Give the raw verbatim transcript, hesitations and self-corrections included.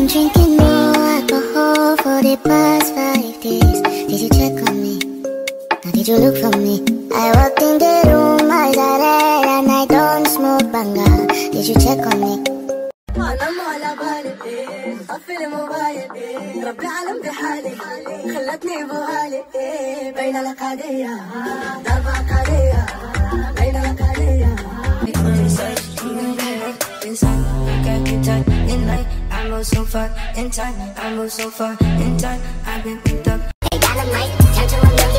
been drinking more alcohol for the past five days. Did you check on me? Now did you look for me? I walked in the room, eyes are red, and I don't smoke banga. Did you check on me? أنا مو على بالي طفل موبايلي ربي عالم بحالي خلتني بوهالي بين الأقالية ضربة قالية بين الأقالية Inside, can't get tight in night. I move so far in time. I move so far in time. I've been picked up. Hey, dynamite, turn to a million.